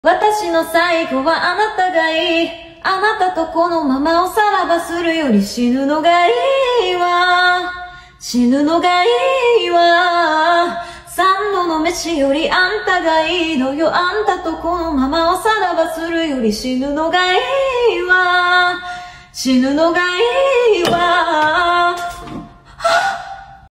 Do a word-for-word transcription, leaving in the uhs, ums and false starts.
私の最後はあなたがいい。あなたとこのままおさらばするより死ぬのがいいわ。死ぬのがいいわ。三度の飯よりあんたがいいのよ。あんたとこのままおさらばするより死ぬのがいいわ。死ぬのがいいわ。